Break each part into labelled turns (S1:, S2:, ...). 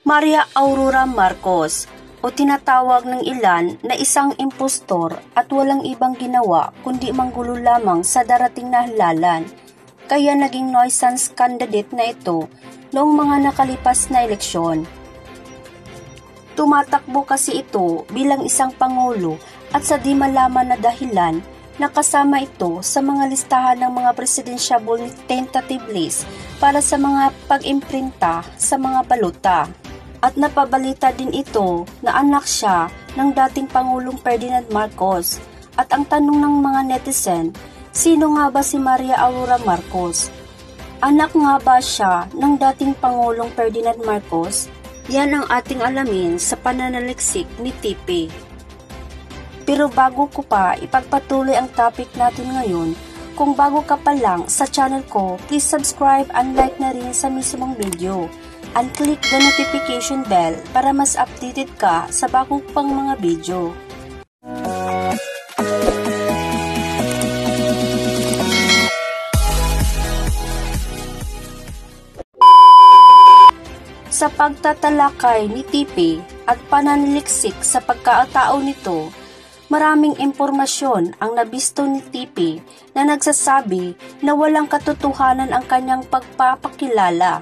S1: Maria Aurora Marcos o tinatawag ng ilan na isang impostor at walang ibang ginawa kundi manggulo lamang sa darating na halalan. Kaya naging nuisance candidate na ito noong mga nakalipas na eleksyon. Tumatakbo kasi ito bilang isang pangulo at sa di malaman na dahilan nakasama ito sa mga listahan ng mga presidentiable tentative list para sa mga pag-imprinta sa mga baluta. At napabalita din ito na anak siya ng dating Pangulong Ferdinand Marcos. At ang tanong ng mga netizen, sino nga ba si Maria Aurora Marcos? Anak nga ba siya ng dating Pangulong Ferdinand Marcos? Yan ang ating alamin sa pananaliksik ni TP. Pero bago ko pa ipagpatuloy ang topic natin ngayon, kung bago ka pa lang sa channel ko, please subscribe and like na rin sa mismong video. And click the notification bell para mas updated ka sa bago pang mga video. Sa pagtatalakay ni TP at pananaliksik sa pagkatao nito, maraming impormasyon ang nabisto ni TP na nagsasabi na walang katotohanan ang kanyang pagpapakilala.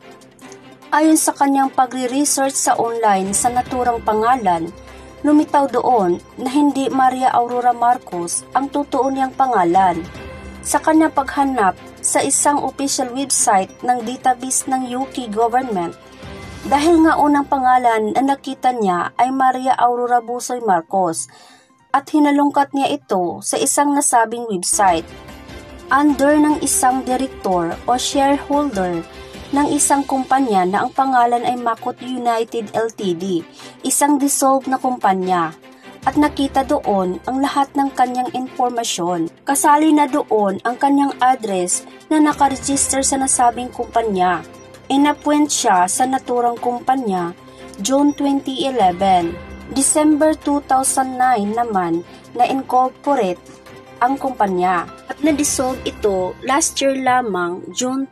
S1: Ayon sa kanyang pagre-research sa online sa naturang pangalan, lumitaw doon na hindi Maria Aurora Marcos ang totoo niyang pangalan. Sa kanyang paghanap sa isang official website ng database ng UK government, dahil nga unang pangalan na nakita niya ay Maria Aurora Busoy Marcos at hinalungkat niya ito sa isang nasabing website. Under ng isang direktor o shareholder ng isang kumpanya na ang pangalan ay Makot United Ltd, isang dissolved na kumpanya, at nakita doon ang lahat ng kanyang impormasyon. Kasali na doon ang kanyang address na nakaregister sa nasabing kumpanya. Inappoint siya sa naturang kumpanya June 2011. December 2009 naman na incorporate ang kumpanya at na-dissolve ito last year lamang, June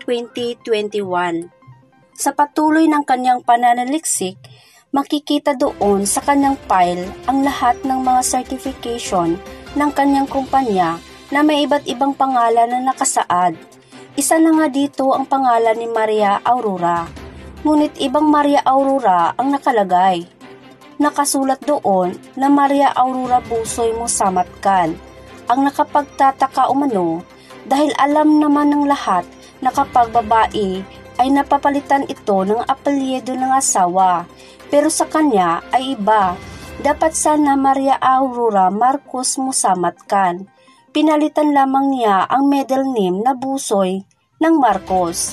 S1: 2021. Sa patuloy ng kanyang pananaliksik, makikita doon sa kanyang file ang lahat ng mga certification ng kanyang kumpanya na may iba't ibang pangalan na nakasaad. Isa na nga dito ang pangalan ni Maria Aurora, ngunit ibang Maria Aurora ang nakalagay. Nakasulat doon na Maria Aurora Busoy Musamatkan. Ang nakapagtataka umano dahil alam naman ng lahat na kapag babae ay napapalitan ito ng apelyido ng asawa, pero sa kanya ay iba. Dapat sana Maria Aurora Marcos Musamatkan. Pinalitan lamang niya ang middle name na Busoy ng Marcos.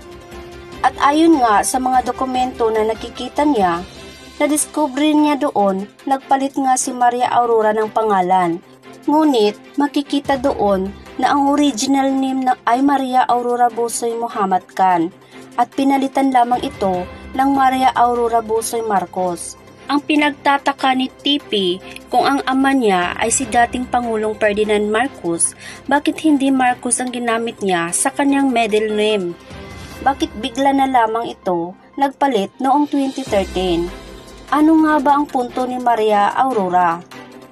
S1: At ayon nga sa mga dokumento na nakikita niya, nadiskubre niya doon nagpalit nga si Maria Aurora ng pangalan. Ngunit makikita doon na ang original name na ay Maria Aurora Busoy Muhammad Khan at pinalitan lamang ito ng Maria Aurora Busoy Marcos. Ang pinagtataka ni TP kung ang ama niya ay si dating Pangulong Ferdinand Marcos, bakit hindi Marcos ang ginamit niya sa kanyang middle name? Bakit bigla na lamang ito nagpalit noong 2013? Ano nga ba ang punto ni Maria Aurora?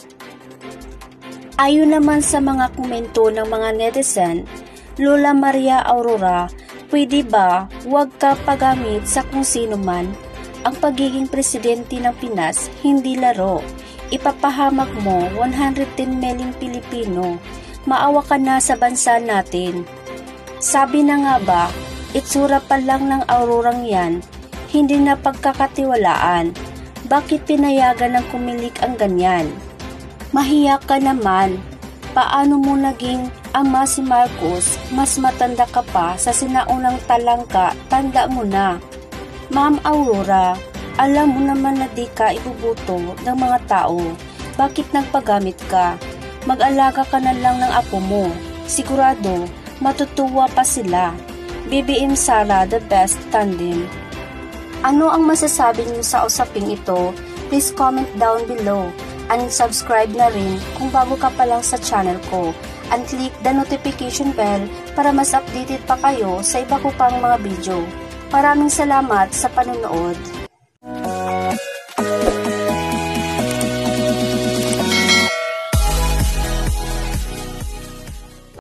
S1: Ayon naman sa mga komento ng mga netizen, Lola Maria Aurora, pwede ba huwag ka pagamit sa kung sino man? Ang pagiging presidente ng Pinas hindi laro. Ipapahamak mo 110 milyong Pilipino. Maawa ka na sa bansa natin. Sabi na nga ba, itsura pa lang ng Aurorang yan, hindi na pagkakatiwalaan. Bakit pinayagan ng kumilik ang ganyan? Mahiya ka naman. Paano mo naging ama si Marcos? Mas matanda ka pa sa sinaunang talangka, tanda mo na. Ma'am Aurora, alam mo naman na di ka ibubuto ng mga tao. Bakit nagpagamit ka? Mag-alaga ka na lang ng apo mo. Sigurado, matutuwa pa sila. BBM Sara, the best tandem. Ano ang masasabi niyo sa usaping ito? Please comment down below. And subscribe na rin kung bago ka pa lang sa channel ko. And click the notification bell para mas updated pa kayo sa iba ko pang mga video. Maraming salamat sa panonood.